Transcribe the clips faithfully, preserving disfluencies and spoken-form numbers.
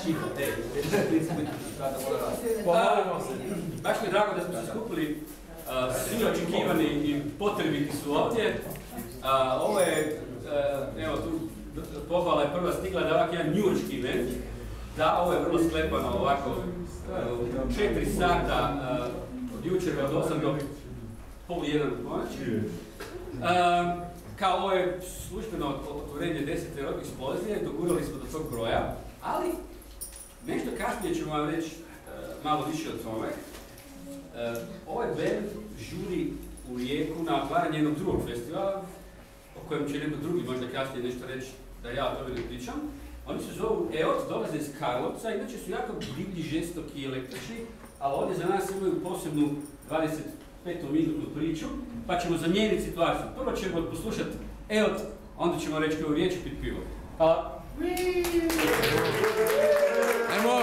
tiho, ej, baš mi je drago da smo se skupili, svi očekivani i potrebiti su ovdje. Ovo je, evo tu pohvala je prva stigla da je ovak jedan njujorški event. Da, ovo je vrlo sklepano ovako, u četiri sata od jučer od osam do pol jedan u ponoć. Kao ovo je službeno otvorenje desete eksplozije, dogurali smo do tog broja, ali nešto kasnije ću vam reći malo više o tome. Ovaj band žuri u Rijeku na otvaranje jednog drugog festivala, o kojem će neko drugi možda kasnije nešto reći da ja o tome ne pričam. Oni se zovu E O T, dolaze iz Karlovca, inače su jako divlji, žestoki i električni, ali ovdje za nas imaju posebnu dvadeset petominutnu priču, pa ćemo zamijeniti situaciju. Prvo ćemo poslušati E O T, onda ćemo reći koju riječ i pit pivo. Hvala. Ajmo!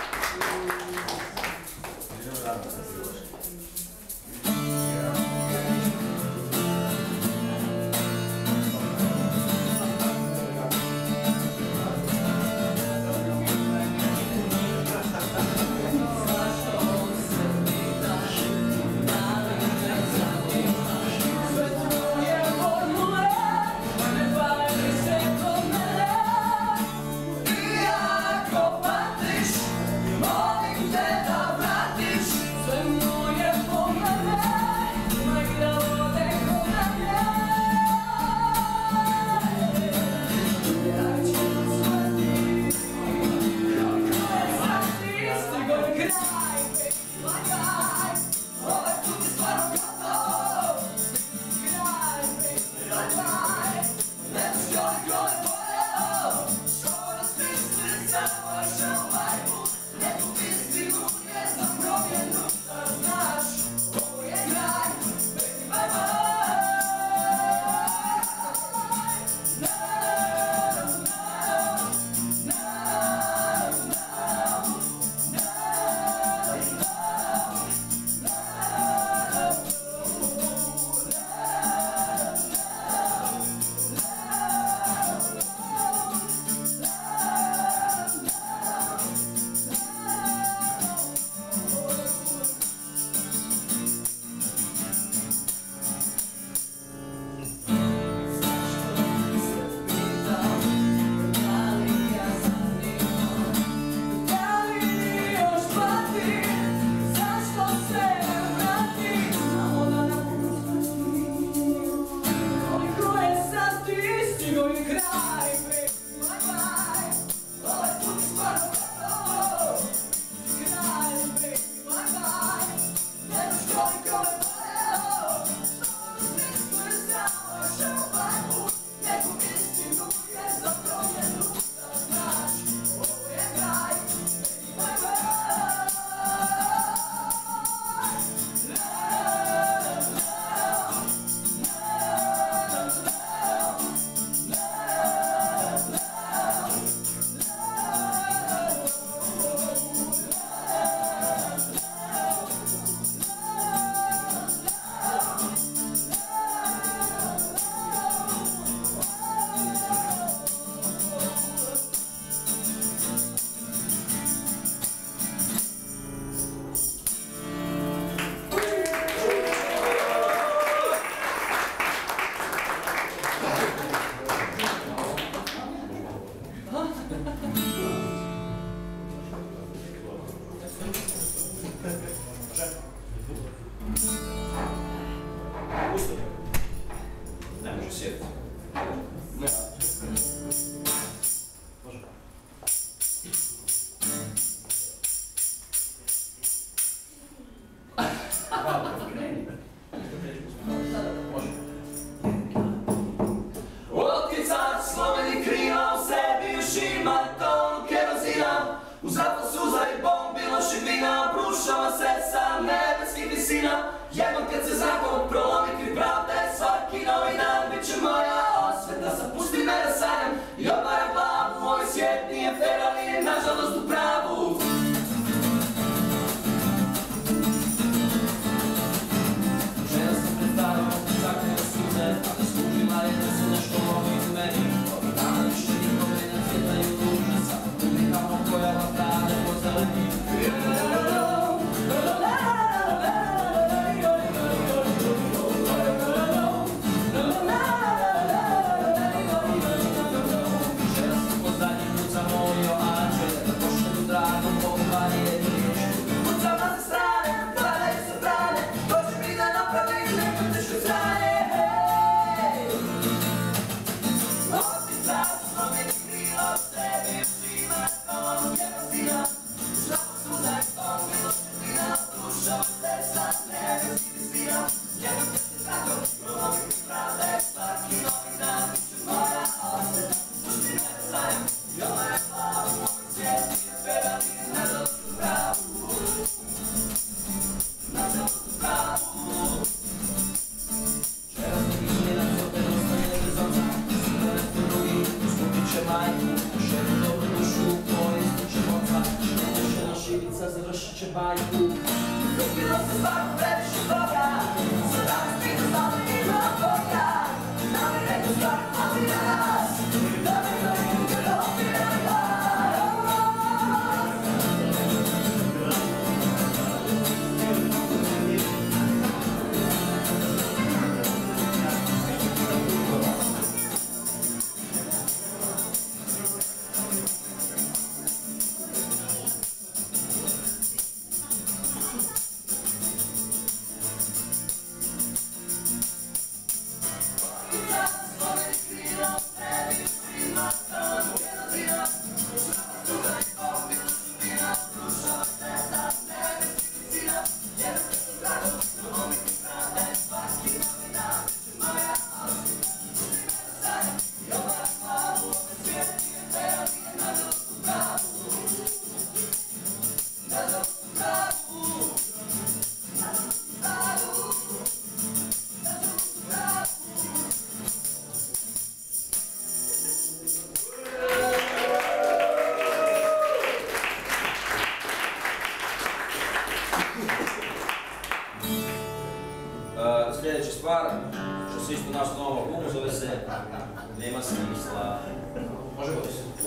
Jednom kad se zakon prolomi kriv pravde, svaki novi dan bit će moja osveta. Zapusti me da sanjam i odmaram glavu, ovaj svijet nije fair, ali je nažalost u pravu. Žena sam predstavljala zakone suze, a da služila je da se nešto lovi iz meni. Ovih dana više nikome ne cvjetaju duže, samo tu nekamo pojava pravda. bajku. Zbilo se svako previše toga, sve danas pita znamo ima Boga. Nama je neko stvar, ali na nas, da me to ljude dopira glas. Sljedeća stvar, što se isto naš novom albumu, zove se Nema smisla. Možemo li se?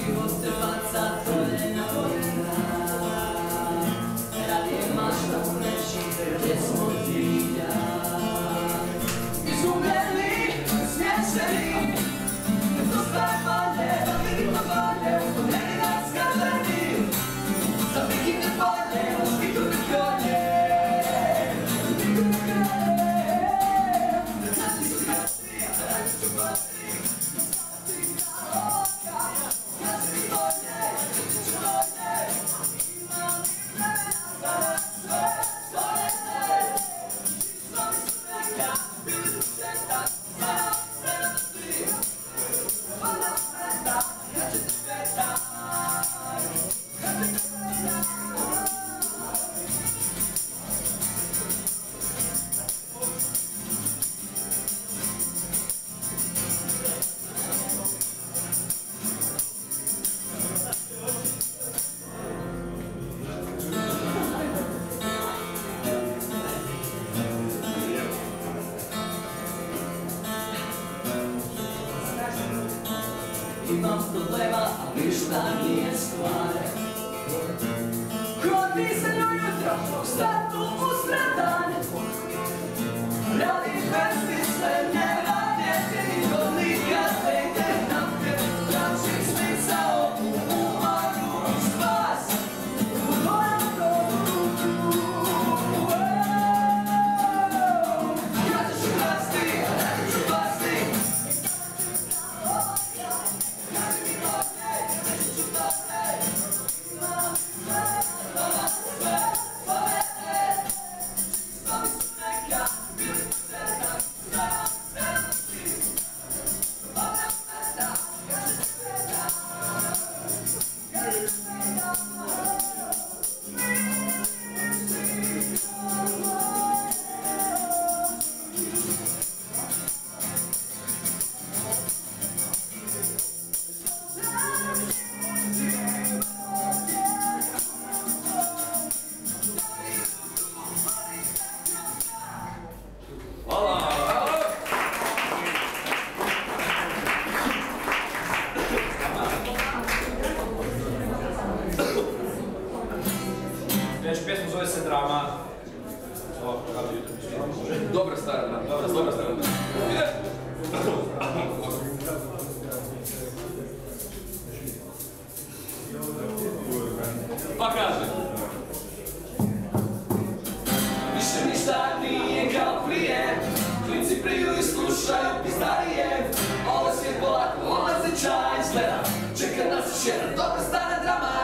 život te baca dolje na koljena. Rad je mašta u reći gdje smo zilja. Izgubljeni, smješeni, to staje palje, da vidimo palje, u meni nas skaženi. Za vikinde palje, u stiku ne kolje. Imam problema, a ništa nije stvar. Krodi se ujutro, statu usredan. Radim besmisle, ne radjete niko nikad ne ide naprijed. Tražim smisao u umaru i spas u mojem dobu. Ja ću rasti, a ne ću pasti. Sljedeća pjesma zove se Drama. Dobra stara, dobra, dobra stara. Pa kaže. Više ništa nije kao prije, klinci priju i slušaju pizdarije. Ovo svijet polako, odlaze čaj izgleda, čeka nas još jedna dobra stara drama.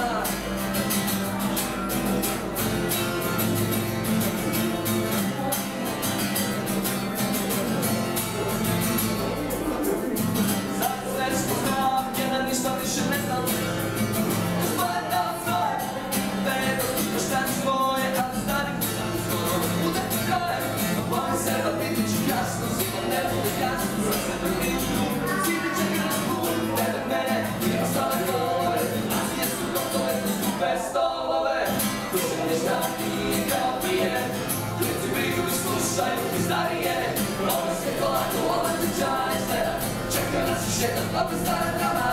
Sad sve spoznavam, jedan ništa više ne znam. Uzbadam svoje, vedo što šta svoje, ali starim sam skoro bude kraj. Bojim se da biti ću jasno, sigurno ne bude jasno, za sebe niču. Sidi čeka na put, tebe mene, i ostale golove. Azije su gotove, to su bez stolove. Više ništa nije kao prije, klinci briju i slušaju pizdarije. Ovo se polako, odlaze čaj izgleda, čeka nas još jedna dobra stara drama.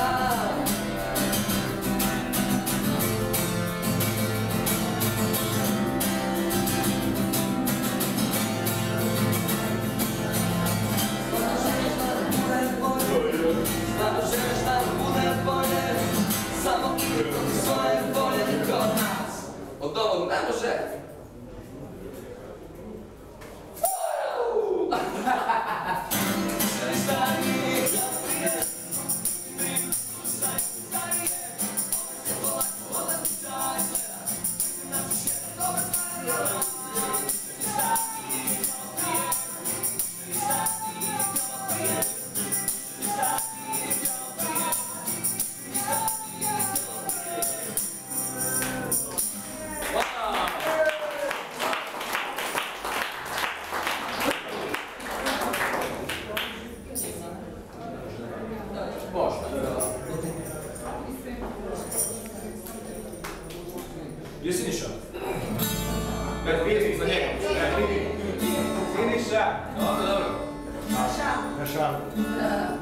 Stvarno želiš da bude bolje, samo protiv svoje volje niko od nas od ovog ne može. Želiš da nije kao prije, slušaj starije. Ovo se polako odlazi čaj izgleda, čeka nas još jedna dobra stara drama. Želiš da nije kao prije, želiš da nije kao prije. Gdje si Niša? Gledaj, pjesnik za njega. Siniša! Dobro, dobro. Naša.